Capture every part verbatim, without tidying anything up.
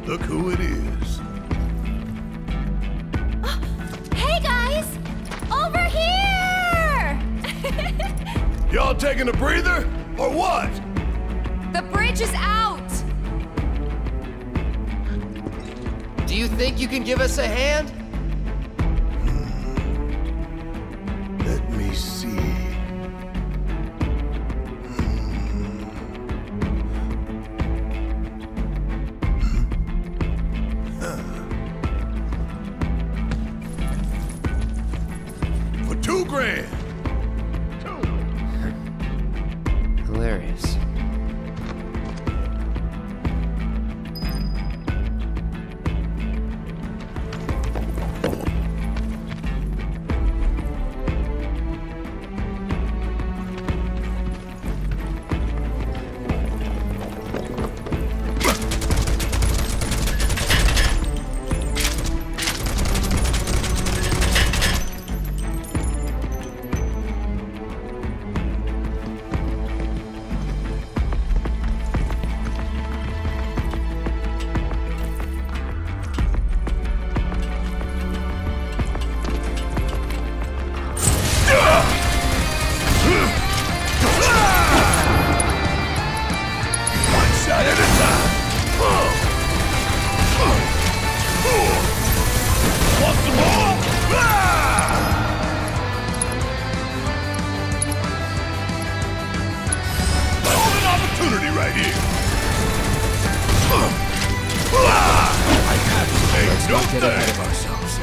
Look who it is. Hey guys! Over here! Y'all taking a breather, or what? The bridge is out! Do you think you can give us a hand? Let me see. For two grand. Hilarious. Let's not get ahead of ourselves.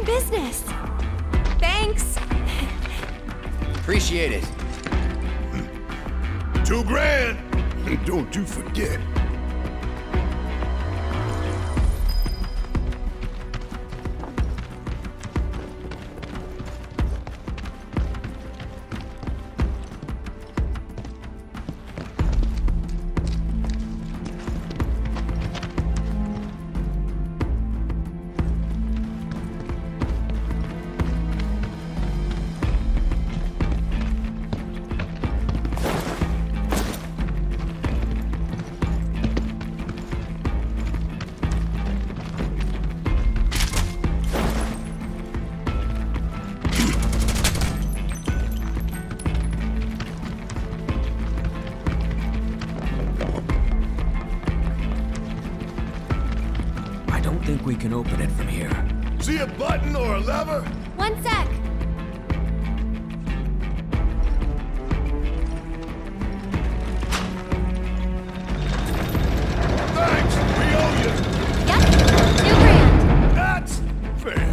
business. Thanks. Appreciate it. Two grand. Don't you forget. I don't think we can open it from here. See a button or a lever? One sec. Thanks, we owe you. Yep, two grand. That's fair.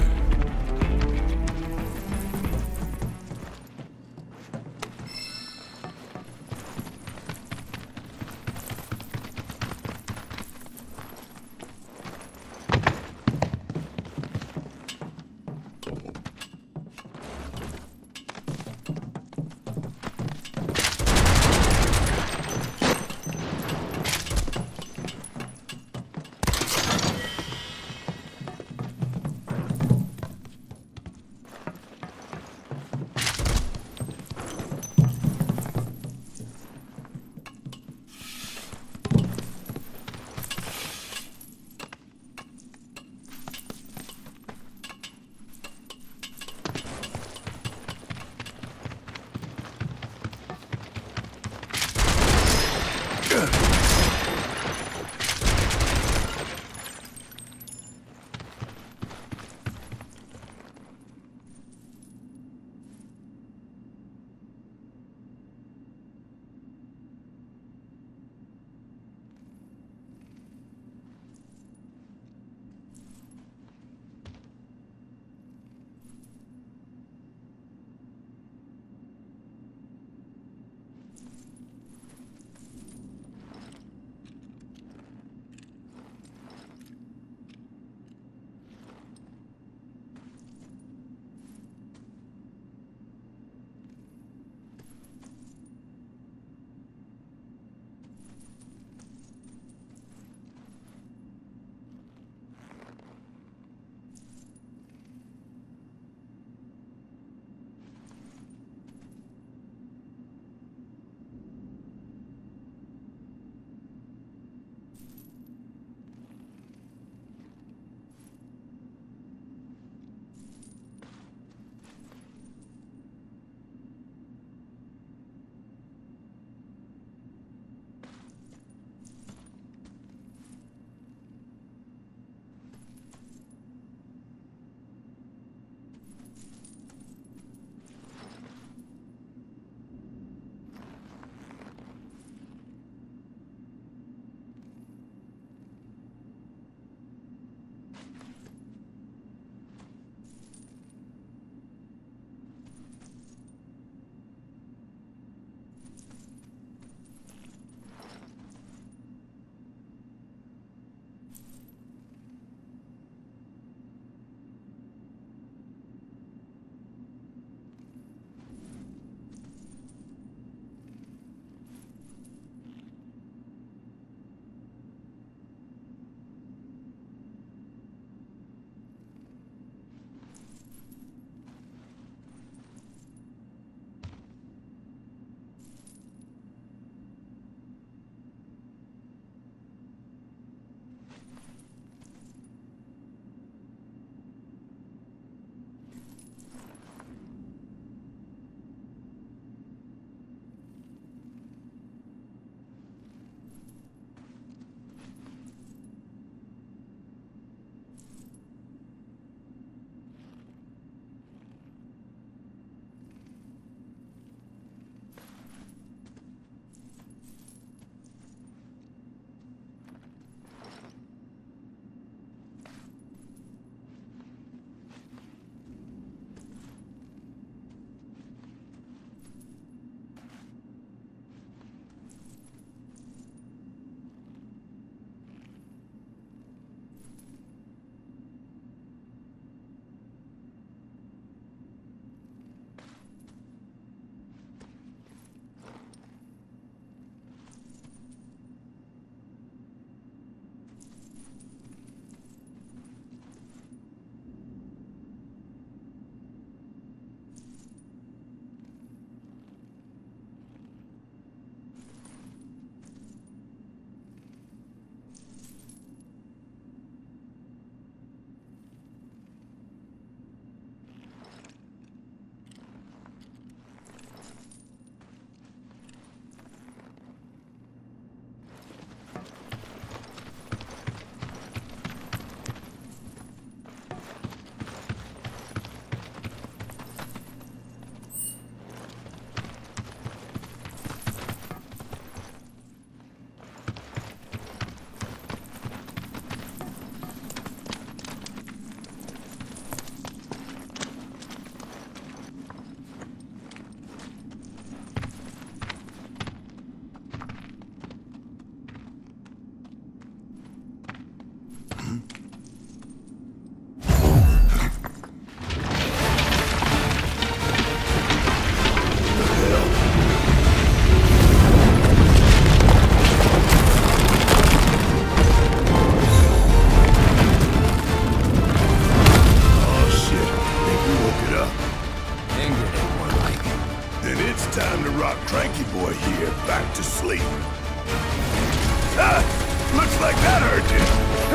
sleep. Ah, looks like that hurt you.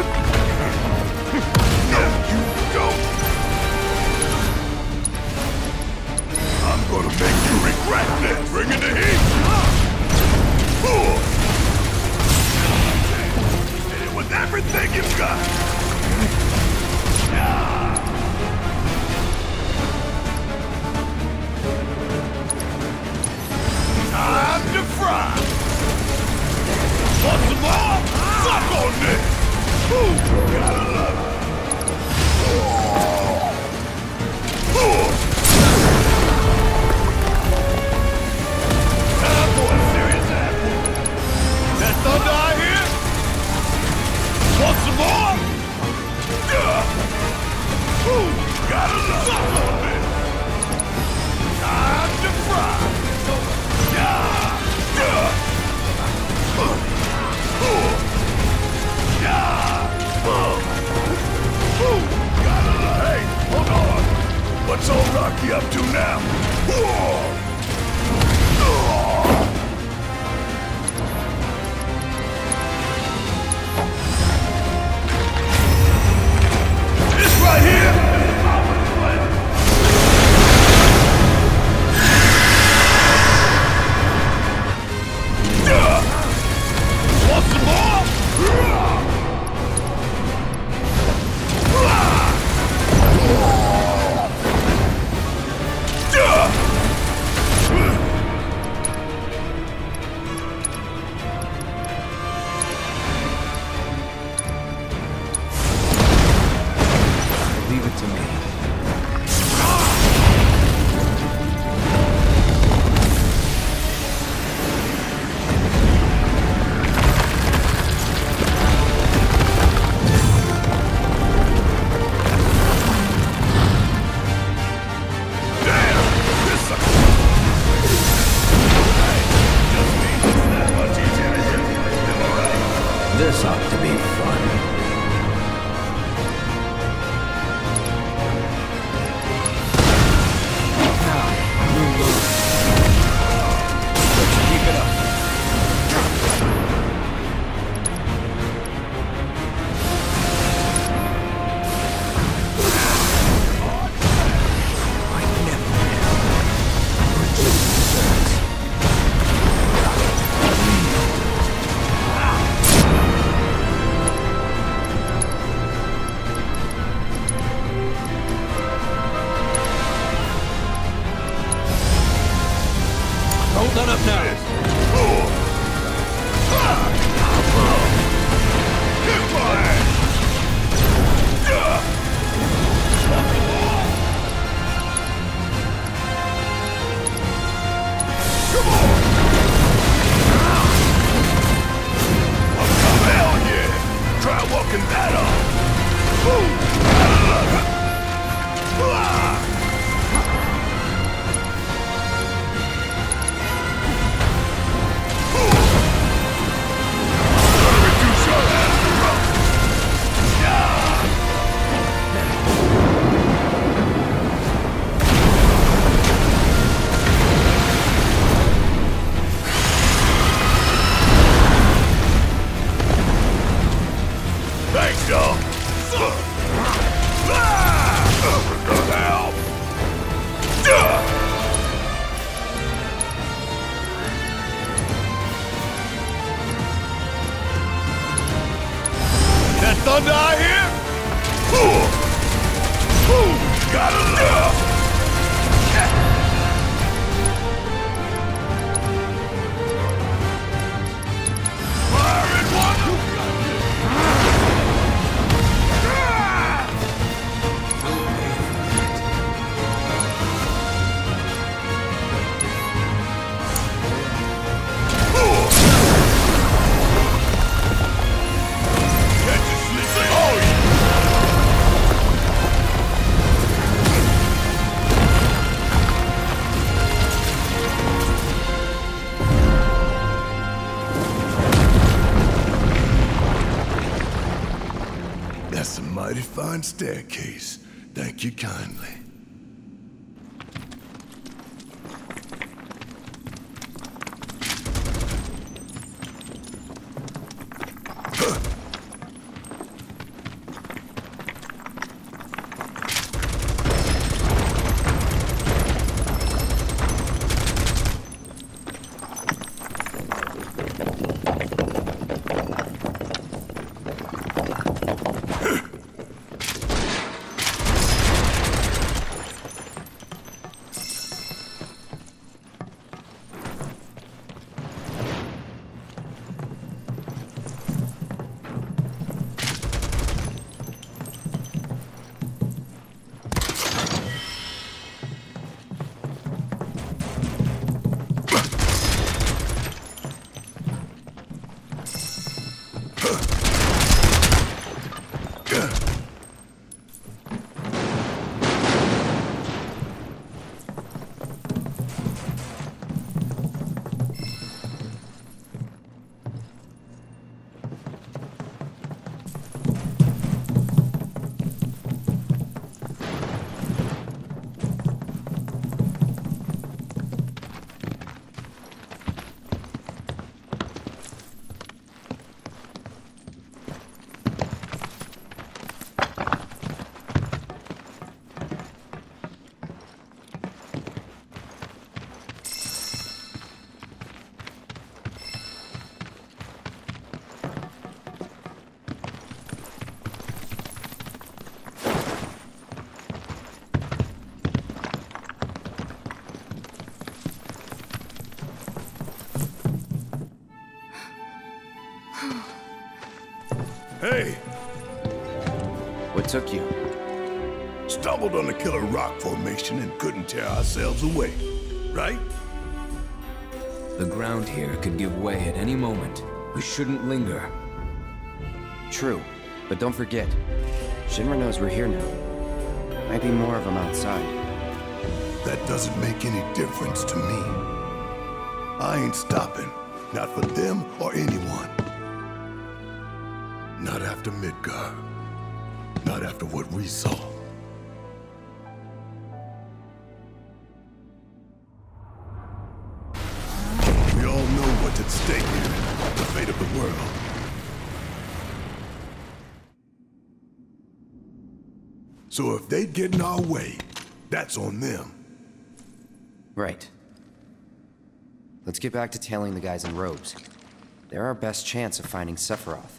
No, you don't. I'm gonna make you regret this. Bring in the heat. Fool. Hit it with everything you've got. Time to fry! Want some more? Suck on this! Ooh, gotta love it! Ooh. Time for a serious apple! That thunder I hear? Want some more? Yeah! Ooh, gotta love it! Suck on this! Time to fry! Hey, hold on! What's old Rocky up to now? This right here! Want some more? Leave it to me. This ought to be fun. Now, move on. Let's keep it up. I never Hold on up now. Hell yeah! Try walking that off. Thanks, y'all. That thunder I hear? Ooh. Ooh. Gotta live. Fire in one. That's a mighty fine staircase. Thank you kindly. Hey, What took you? stumbled on the Killer Rock formation and couldn't tear ourselves away, right? The ground here could give way at any moment. We shouldn't linger. True, but don't forget, Shinra knows we're here now. Might be more of them outside. That doesn't make any difference to me. I ain't stopping. Not for them or anyone. Not after Midgar. Not after what we saw. We all know what's at stake here. The fate of the world. So if they get in our way, that's on them. Right. Let's get back to tailing the guys in robes. They're our best chance of finding Sephiroth.